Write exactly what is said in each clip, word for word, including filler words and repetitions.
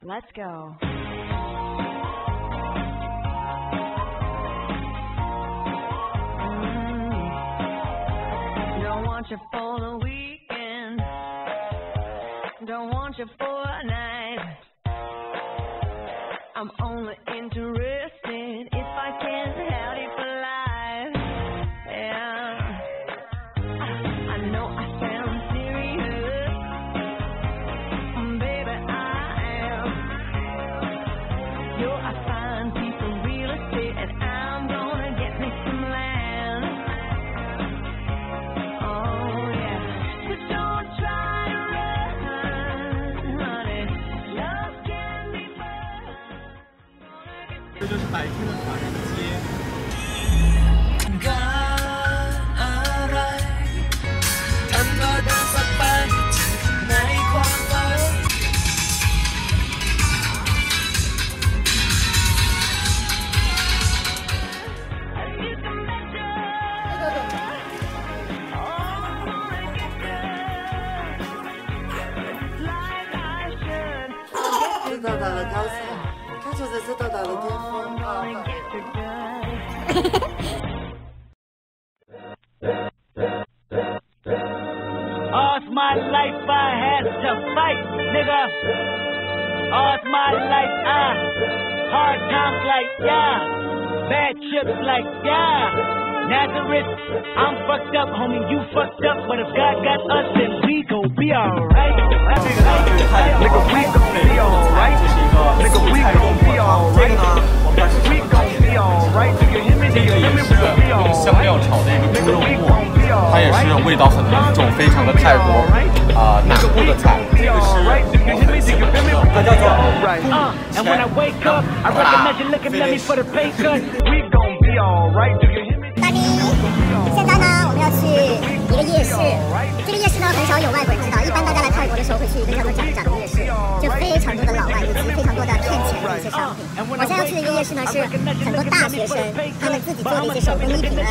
Let's go. Don't want you for the weekend. Don't want you for a night. I'm only interested if I can have you for life. Yeah. I, I know I sound serious. Baby, I am. You're a fine piece of real estate, and I'm gonna get me some land. Oh yeah. But don't try to run, honey. Love can be fun. 这就是白天的唐人街。 到达了高三，看出这次到达了巅峰啊！ All's my life I had to fight, nigga. All's my life I hard times like yeah, bad trips like yeah. Nazareth, I'm fucked up, homie, you fucked up, but if God got us, then we gon' be alright. Nigga, we gon' be alright. Nigga, we gon' be alright. We gon' be alright. Do you hear me? Do you hear me? We gon' be alright. 香料炒的一个猪肉末，它也是味道很浓重，非常的泰国啊南部的菜。这个是它叫做 And when I wake up, I recognize you looking at me for the pay cut. We gon' be alright. Do you hear me? 大咪，现在呢，我们要去一个夜市。这个夜市呢，很少有外国人知道。一般大家来泰国的时候会去一个叫做展展的夜市，就非常多的老外以及非常多的骗钱的一些商品。我现在要去的一个夜市呢，是很多大学生他们自己做的一些手工艺品啊，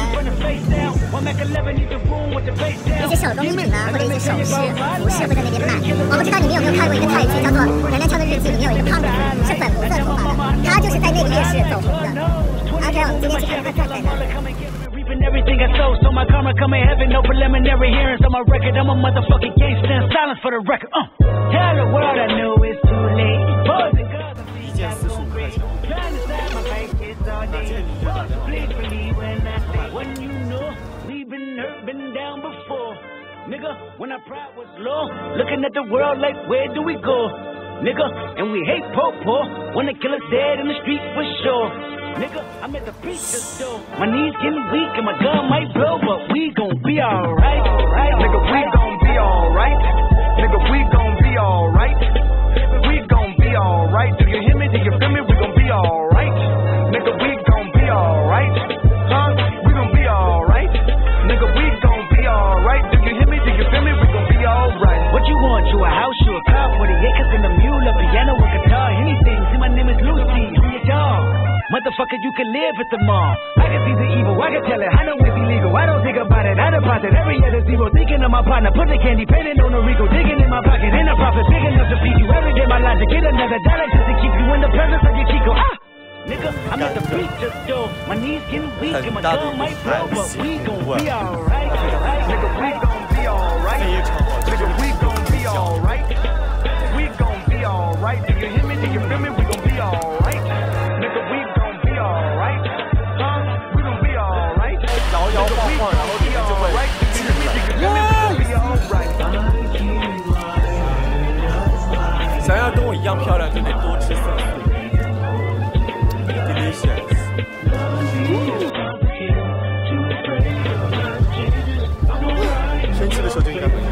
一些手工艺品啊，或者一些首饰、服饰会在那边卖。我不知道你们有没有看过一个泰剧，叫做《娘娘腔的日记》，里面有一个胖子是粉红色头发的，他就是在那个夜市走红的。OK， 我们今天去看看他在哪。 Everything I sold, so my karma come in heaven. No preliminary hearings on my record. I'm a motherfucking gangster. Silence for the record. Uh, tell the world I know it's too late. Boys and girls, I see you going crazy. Trying to side my pockets all day. Please believe when I say, when you know we've been hurt, been down before. Nigga, when our pride was low, looking at the world like where do we go? Nigga, and we hate po-po. Wanna kill us dead in the street for sure. Nigga, I'm at the preacher's door. My knees getting weak and my gun might blow, but we gon' be alright. Right? Nigga, we gon' be alright. Nigga, we gon' be alright. We gon' be alright. Do you hear me? Do you feel me? We gon' be alright. Nigga, we gon' be alright. Huh? We gon' be alright. Nigga, we gon' be alright. Do you hear me? Do you feel me? We gon' be alright. What you want? You a house? You a car? forty acres and a mule, a piano, a guitar, anything. See, my name is Lucy. I'm your dog. Motherfucker, you can live at the mall. I can see the evil, I can tell it. I know it's illegal. I don't think about it. I deposit every other zero. Thinking of my partner, put the candy, painting on the Rico. Digging in my pocket, in a profit, big enough to feed you. Every day my logic, get another dollar just to keep you in the presence of your Chico. Ah! Nigga, I'm at the preacher's door. My knees getting weak and my gun might blow, but we gon' be alright. Nigga, we gon' be alright. Nigga, we gon' be alright. We gon' be alright. Do you hear me? Do you feel me? We gon' be alright. Nigga, we gon' be alright. Huh? We gon' be alright. 摇摇晃晃，然后里面就会进来。想要跟我一样漂亮，就得多吃色素。Delicious。生气的时候就应该不一样。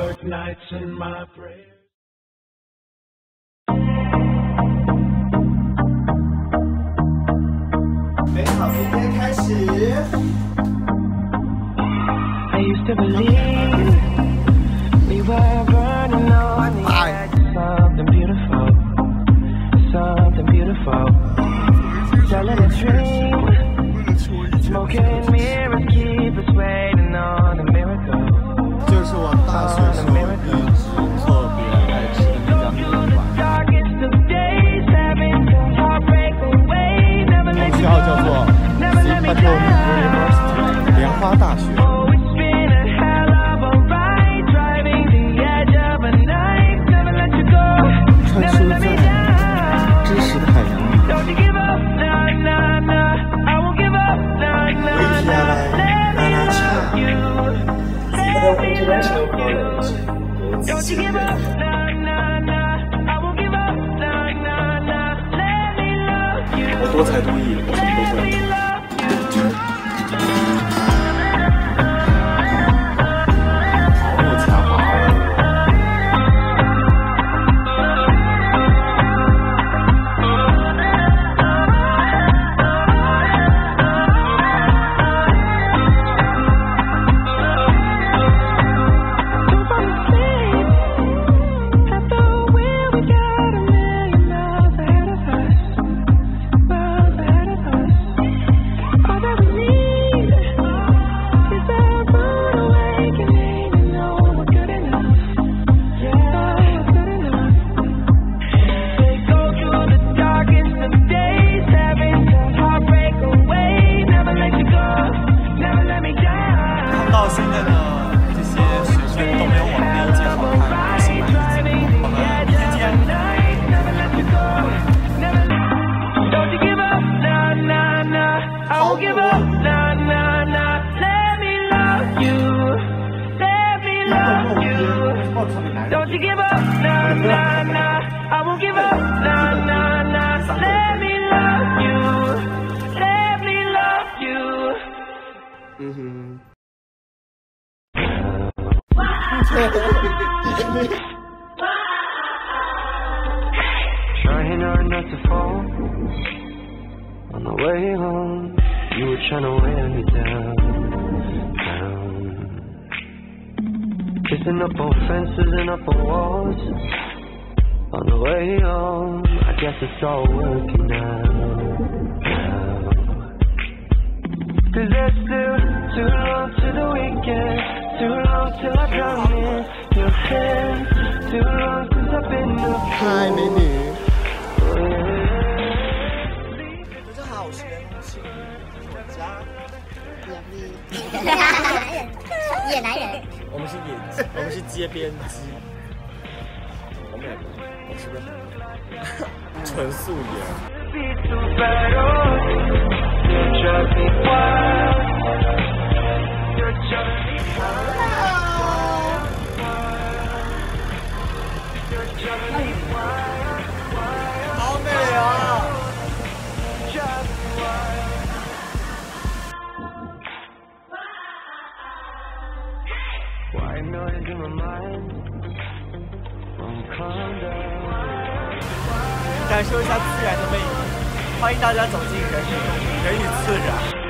美好的一天开始。 I used to believe we were burning on the edge of something beautiful, something beautiful. Selling a dream, smoking mirrors keep us waiting on a miracle. 这是我大学时候一直特别爱吃的那家面馆。 大学。 穿梭在知识的海洋里。 维提亚来拉拉恰。International College， 国际学院。 我多才多艺，我什么都会。好有才华哦！ 到现在的这些学生都没有我们那一届好看，心满意足。我们明天见。 嗯哼。 Trying hard not to fall. On the way home, you were trying to wear me down, down. Kissing up on fences and up on walls. On the way home, I guess it's all working now, now. Cause there's still too long to the weekend, too long till I drown in your hand, too long since I've been up. 嗨，美女。 大家好，我是袁弘信，我家。 野男人。 我们是野鸡，我们是街边鸡。我们两个，我是不是？纯素颜。好美啊！ White noise in my mind. Won't calm down. 感受一下自然的魅力，欢迎大家走进人与人与自然。